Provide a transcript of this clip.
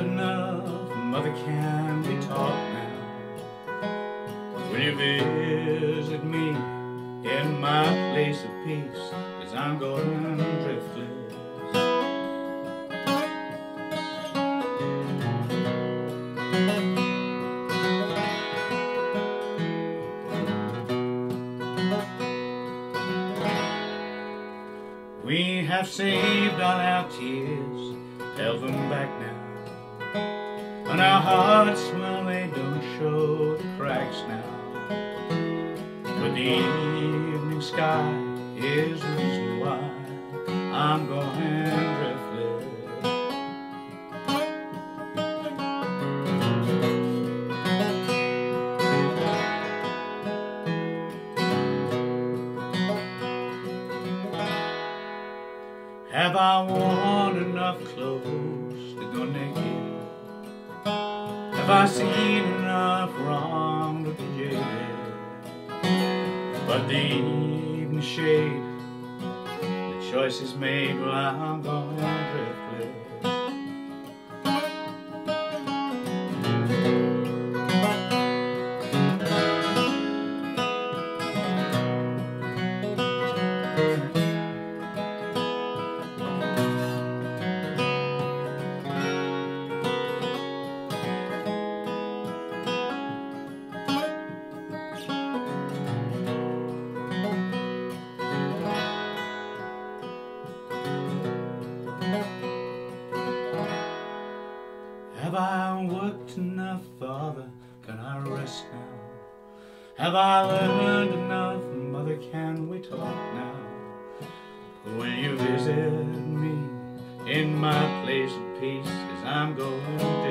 enough? Mother, can we talk now? Will you visit me in my place of peace? 'Cause I'm going driftless. We have saved all our tears, held them back now, and our hearts, well, they don't show the cracks now. But the evening sky is the reason why I'm going driftless. Have I worn enough clothes to go naked? Have I seen enough wrong to be jaded? But the evening shade, the choice is made while I'm going driftless. Have I worked enough, Father? Can I rest now? Have I learned enough, Mother? Can we talk now? Will you visit me in my place of peace? 'Cause I'm going